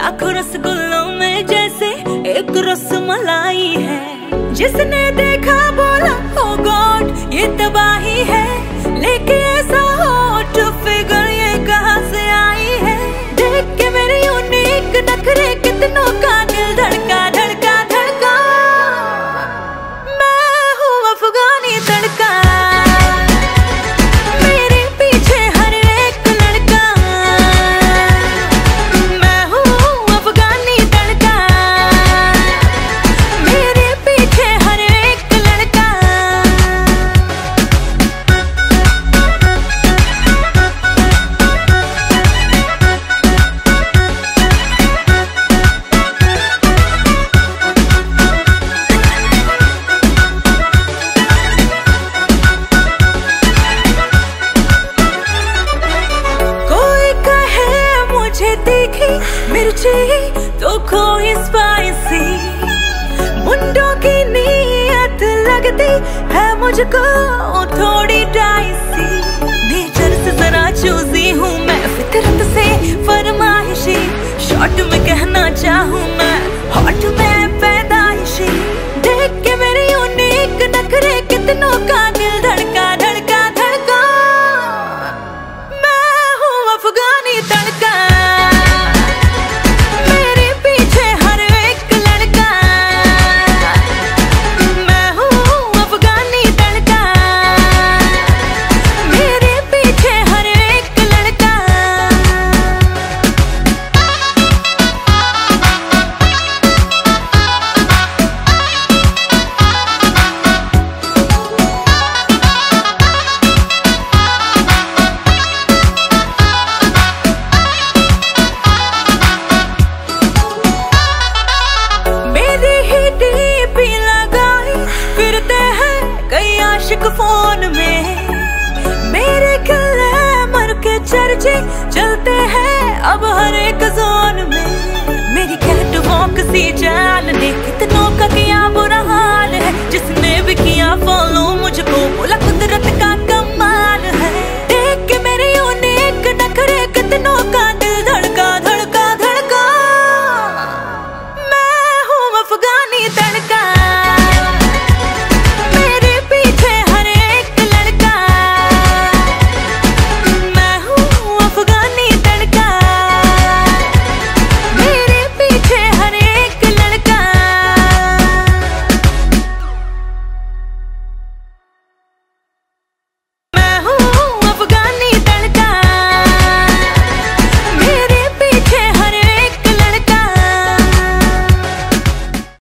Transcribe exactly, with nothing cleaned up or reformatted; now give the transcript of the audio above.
लाखों रसगुल्लों में जैसे एक रसमलाई है। जिसने देखा बोला ओ गॉड ये तबाही है, लेके ऐसा हॉट फिगर ये कहाँ से आई है। देख के मेरी यूनिक नखरे कितनों का दिल धड़का धड़का धड़का। मैं हूँ अफगानी तड़का, मेरे पीछे हर एक लड़का। मैं हूँ अफगानी तड़का, मेरे पीछे हर एक लड़का। कोई कहे मुझे तीखी मिर्ची तो कोई स्पाइसी, मुंडों की नीयत लगती है मुझको थोड़ी डाइसी। नेचर से जरा चूजी हूँ मैं, फितरत से फरमाइशी। शॉर्ट में कहना चाहूँ मैं, हॉट में पैदाइशी। देख के मेरी यूनिक नखरे कितनों का दिल धड़का धड़का धड़का। मैं हूँ अफगानी तड़का, मेरे पीछे हर एक लड़का। मैं हूँ अफगानी तड़का, मेरे पीछे हर एक लड़का। मेरी ही डीपी लगाई फिरते हैं कई आशिक फोन में। मेरे ग्लैमर के चर्चे चलते हैं अब हर एक जोन में। मेरी कैट वॉक सी चाल ने कितना